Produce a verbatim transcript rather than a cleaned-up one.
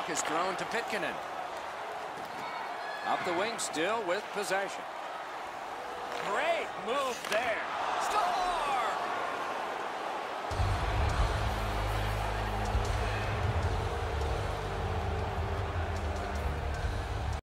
puck is thrown to Pitkanen. Up the wing still with possession. Great move there. Stop!